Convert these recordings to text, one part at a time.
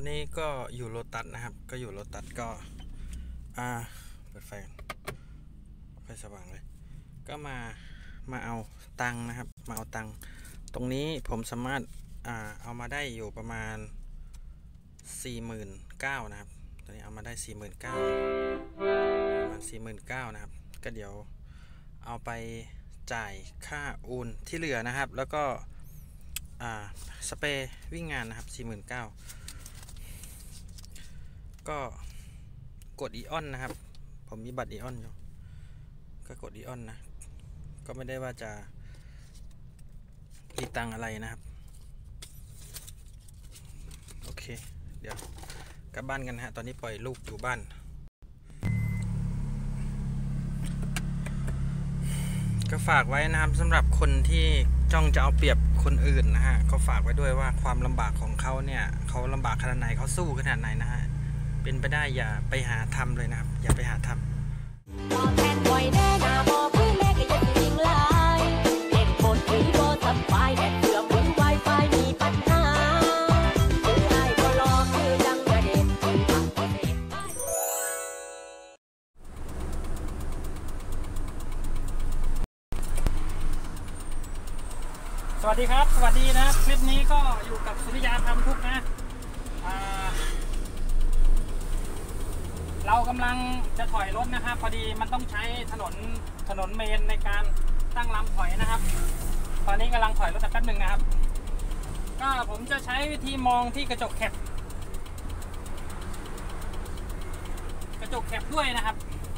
อนนี้ก็อยู่โลตัสนะครับก็อยู่โลตัสก็เปิดไฟสว่างเลยก็มาเอาตังค์นะครับมาเอาตังค์ตรงนี้ผมสามารถเอามาได้อยู่ประมาณ 49,000 นะครับตอนนี้เอามาได้ 49,000 ประมาณ 49,000 นะครับก็เดี๋ยวเอาไปจ่ายค่าโอนที่เหลือนะครับแล้วก็สเปรย์วิ่งงานนะครับ 49,000 ก็กดอีออนนะครับผมมีบัตรอีออนอยู่ก็กดอีออนนะก็ไม่ได้ว่าจะมีตังอะไรนะครับโอเคเดี๋ยวกลับบ้านกันฮะตอนนี้ปล่อยลูกอยู่บ้านก็ฝากไว้นะครับสำหรับคนที่จ้องจะเอาเปรียบคนอื่นนะฮะก็ฝากไว้ด้วยว่าความลำบากของเขาเนี่ยเขาลำบากขนาดไหนเขาสู้ขนาดไหนนะฮะเป็นไปได้อย่าไปหาทำเลยนะครับอย่าไปหาทำสวัสดีครับสวัสดีนะคลิปนี้ก็อยู่กับสุริยาทำทุกนะเรากำลังจะถอยรถนะครับพอดีมันต้องใช้ถนนเมนในการตั้งลำถอยนะครับตอนนี้กำลังถอยรถแป๊บหนึ่งนะครับก็ผมจะใช้วิธีมองที่กระจกแคปด้วยนะครับ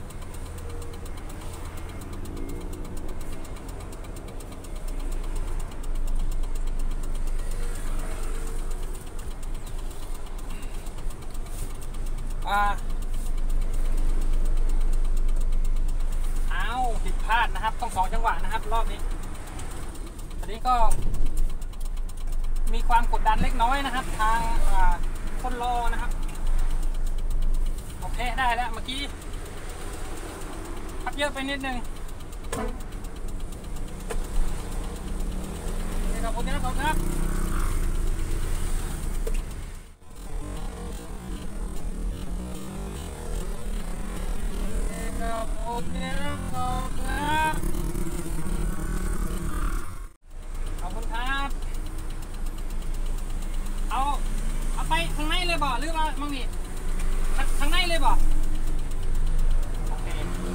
ผิดพลาดนะครับต้อง2 จังหวะนะครับรอบนี้อันนี้ก็มีความกดดันเล็กน้อยนะครับทางคนรอนะครับโอเคได้แล้วเมื่อกี้พับเยอะไปนิดนึงขอบคุณครับขอบคุณครับเอาไปข้างในเลยบ่หรือว่ามั่งนี่ข้างในเลยบ่โอเค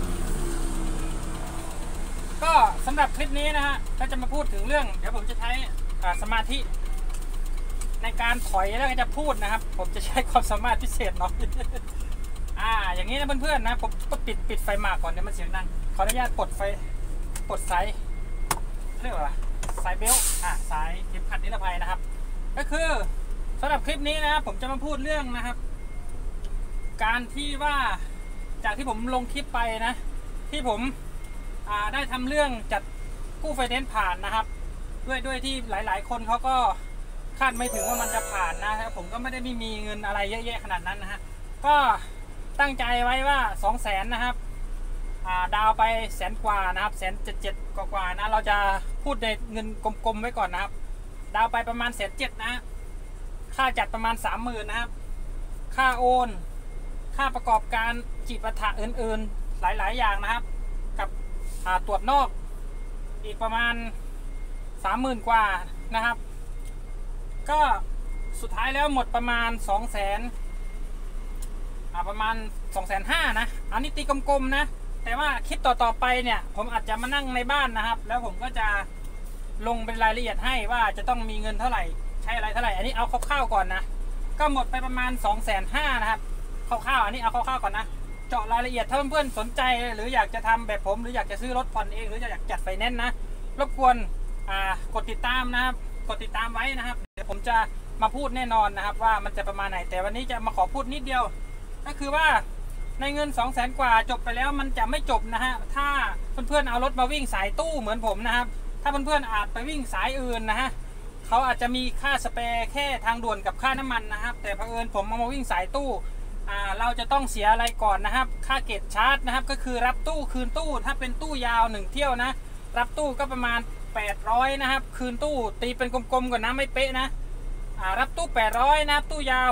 ก็สำหรับคลิปนี้นะฮะก็จะมาพูดถึงเรื่องเดี๋ยวผมจะใช้สมาธิในการถอยแล้วก็จะพูดนะครับผมจะใช้ความสามารถพิเศษหน่อยอย่างนี้นะเพื่อนๆนะผมก็ปิดไฟหมากก่อนเดี๋ยวมันเสียงดังขออนุญาตปลดสายเรียกว่าสายเบลต์สายเข็มขัดนิรภัยนะครับก็คือสำหรับคลิปนี้นะครับผมจะมาพูดเรื่องนะครับการที่ว่าจากที่ผมลงคลิปไปนะที่ผมได้ทำเรื่องจัดกู้ไฟแนนซ์ผ่านนะครับด้วยที่หลายๆคนเขาก็คาดไม่ถึงว่ามันจะผ่านนะครับผมก็ไม่ได้มีเงินอะไรเยอะแยะขนาดนั้นนะฮะก็ตั้งใจไว้ว่า200,000นะครับดาวไป100,000 กว่านะครับ177,000 กว่านะเราจะพูดในเงินกลมๆไว้ก่อนนะครับดาวไปประมาณ107,000นะค่าจัดประมาณ30,000นะครับค่าโอนค่าประกอบการจิปาถะอื่นๆหลายๆอย่างนะครับกับตรวจนอกอีกประมาณ30,000 กว่านะครับก็สุดท้ายแล้วหมดประมาณ200,000ประมาณ250,000นะอันนี้ตีกลมๆนะแต่ว่าคลิปต่อไปเนี่ยผมอาจจะมานั่งในบ้านนะครับแล้วผมก็จะลงเป็นรายละเอียดให้ว่าจะต้องมีเงินเท่าไหร่ใช้อะไรเท่าไหร่อันนี้เอาคร่าวๆก่อนนะก็หมดไปประมาณ250,000นะครับคร่าวๆอันนี้เอาคร่าวๆก่อนนะเจาะรายละเอียดถ้าเพื่อนๆสนใจหรืออยากจะทำแบบผมหรืออยากจะซื้อรถผ่อนเองหรืออยากจัดไฟแนนซ์นะรบกวนกดติดตามนะครับกดติดตามไว้นะครับเดี๋ยวผมจะมาพูดแน่นอนนะครับว่ามันจะประมาณไหนแต่วันนี้จะมาขอพูดนิดเดียวก็คือว่าในเงิน200,000 กว่าจบไปแล้วมันจะไม่จบนะฮะถ้าเพื่อนๆเอารถมาวิ่งสายตู้เหมือนผมนะครับถ้าเพื่อนๆอาจไปวิ่งสายอื่นนะฮะเขาอาจจะมีค่าสเปร์แค่ทางด่วนกับค่าน้ำมันนะครับแต่เผอิญผมมาวิ่งสายตู้เราจะต้องเสียอะไรก่อนนะครับค่าเกตชาร์จนะครับก็คือรับตู้คืนตู้ถ้าเป็นตู้ยาว1 เที่ยวนะรับตู้ก็ประมาณ800นะครับคืนตู้ตีเป็นกลมๆก่อนนะไม่เป๊ะนะรับตู้800นะครับตู้ยาว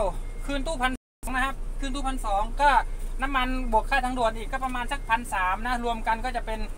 คืนตู้1,200นะครับคืนตู้1,200ก็น้ำมันบวกค่าทางด่วนอีกก็ประมาณสัก1,300นะรวมกันก็จะเป็น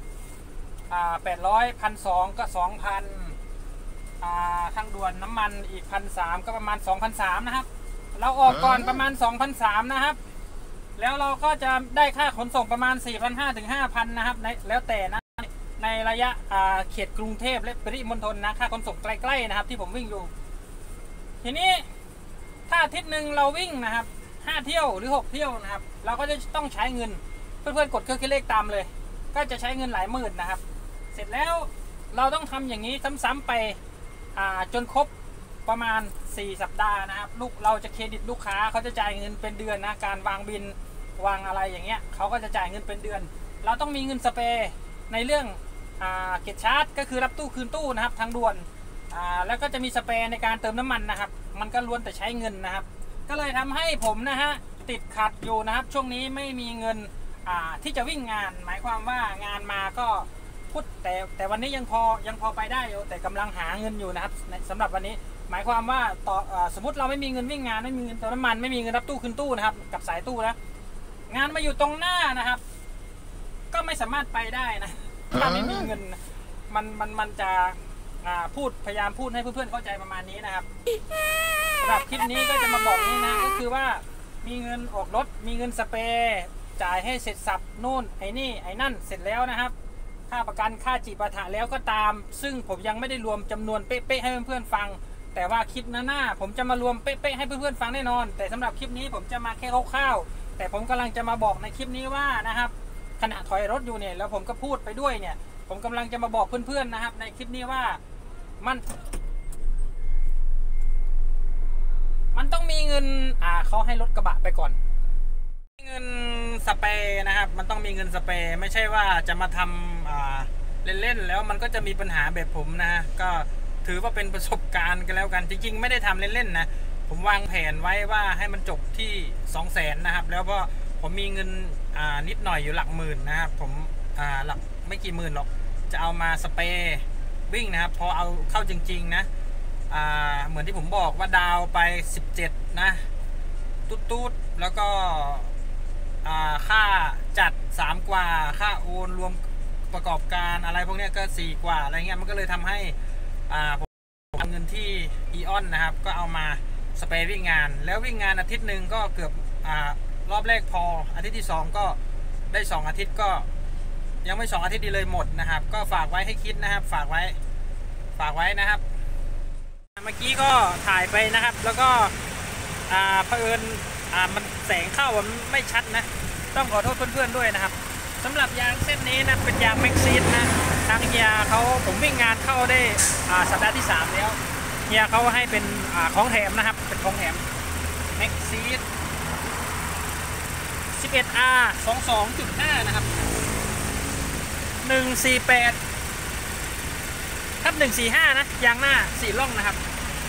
800 1,200ก็ 2,000ทางด่วนน้ำมันอีก1,300ก็ประมาณ 2,300นะครับเราออกก่อนประมาณ 2,300นะครับแล้วเราก็จะได้ค่าขนส่งประมาณ 4,500 ถึง 5,000นะครับแล้วแต่นะในระยะเขตกรุงเทพและปริมณฑลนะค่าขนส่งใกล้ๆนะครับที่ผมวิ่งอยู่ทีนี้ถ้าอาทิตย์หนึ่งเราวิ่งนะครับ5เที่ยวหรือ6เที่ยวนะครับเราก็จะต้องใช้เงินเพื่อนๆกดเครื่องคิดเลขตามเลยก็จะใช้เงินหลายหมื่นนะครับเสร็จแล้วเราต้องทำอย่างนี้ซ้ำๆไปจนครบประมาณ4สัปดาห์นะครับเราจะเครดิตลูกค้าเขาจะจ่ายเงินเป็นเดือนนะการวางบินวางอะไรอย่างเงี้ยเขาก็จะจ่ายเงินเป็นเดือนเราต้องมีเงินสเปร์ในเรื่องเก็บชาร์จก็คือรับตู้คืนตู้นะครับทางด่วนแล้วก็จะมีสเปร์ในการเติมน้ำมันนะครับมันก็ล้วนแต่ใช้เงินนะครับก็เลยทำให้ผมนะฮะติดขัดอยู่นะครับช่วงนี้ไม่มีเงินที่จะวิ่งงานหมายความว่างานมาก็พูดแต่วันนี้ยังพอไปได้อยู่แต่กำลังหาเงินอยู่นะครับสำหรับวันนี้หมายความว่าสมมติเราไม่มีเงินวิ่งงานไม่มีเงินเติมน้ำมันไม่มีเงินรับตู้คืนตู้นะครับกับสายตู้นะงานมาอยู่ตรงหน้านะครับก็ไม่สามารถไปได้นะถ้าไม่มีเงินมันจะพยายามพูดให้เพื่อนๆเข้าใจประมาณนี้นะครับสำหรับคลิปนี้ก็จะมาบอกนี่นะก็คือว่ามีเงินออกรถมีเงินสเปร์จ่ายให้เสร็จสับนู่นไอ้นี่ไอ้นั่นเสร็จแล้วนะครับค่าประกันค่าจีปาถะแล้วก็ตามซึ่งผมยังไม่ได้รวมจำนวนเป๊ะๆให้เพื่อนๆฟังแต่ว่าคลิปหน้าผมจะมารวมเป๊ะๆให้เพื่อนๆฟังแน่นอนแต่สำหรับคลิปนี้ผมจะมาแค่คร่าวๆแต่ผมกำลังจะมาบอกในคลิปนี้ว่านะครับขณะถอยรถอยู่เนี่ยแล้วผมก็พูดไปด้วยเนี่ยผมกำลังจะมาบอกเพื่อนๆนะครับในคลิปนี้ว่ามันต้องมีเงินเขาให้รถกระบะไปก่อนเงินสเปร์นะครับมันต้องมีเงินสเปร์ไม่ใช่ว่าจะมาทำเล่นๆแล้วมันก็จะมีปัญหาแบบผมนะก็ถือว่าเป็นประสบการณ์กันแล้วกันจริงๆไม่ได้ทำเล่นๆนะผมวางแผนไว้ว่าให้มันจบที่200,000นะครับแล้วก็ผมมีเงินนิดหน่อยอยู่หลักหมื่นนะครับผมหลักไม่กี่หมื่นหรอกจะเอามาสเปร์วิ่งนะครับพอเอาเข้าจริงๆนะเหมือนที่ผมบอกว่าดาวไป17นะตุ๊ดๆแล้วก็ค่าจัด3กว่าค่าโอนรวมประกอบการอะไรพวกนี้ก็4กว่าอะไรเงี้ยมันก็เลยทำให้ผมเอาเงินที่อีออนนะครับก็เอามาสเปร์วิ่งงานแล้ววิ่งงานอาทิตย์หนึ่งก็เกือบรอบแรกพออาทิตย์ที่2ก็ได้2อาทิตย์ก็ยังไม่2อาทิตย์ดีเลยหมดนะครับก็ฝากไว้ให้คิดนะครับฝากไว้นะครับเมื่อกี้ก็ถ่ายไปนะครับแล้วก็เผอิญมันแสงเข้ามันไม่ชัดนะต้องขอโทษเพื่อนๆด้วยนะครับสำหรับยางเส้นนี้นะเป็นยางแม็กซีดนะทางเฮียผมวิ่งงานเข้าได้สัปดาห์ที่3แล้วเฮียเขาให้เป็นของแถมนะครับเป็นของแถมแม็กซีด 11R 22.5 นะครับ148ทับ145นะยางหน้า4ร่องนะครับ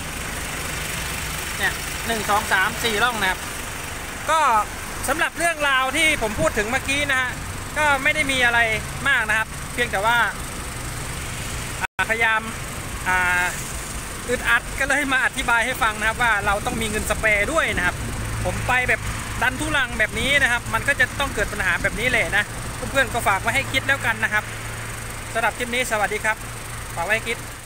เนี่ย1 2 3 4ร่องนะครับก็สำหรับเรื่องราวที่ผมพูดถึงเมื่อกี้นะฮะก็ไม่ได้มีอะไรมากนะครับเพียงแต่ว่าพยายามอึดอัดก็เลยมาอธิบายให้ฟังนะครับว่าเราต้องมีเงินสเปร์ด้วยนะครับผมไปแบบดันทุลังแบบนี้นะครับมันก็จะต้องเกิดปัญหาแบบนี้แหละนะเพื่อนๆก็ฝากไว้ให้คิดแล้วกันนะครับสำหรับคลิปนี้สวัสดีครับฝากไว้ให้คิด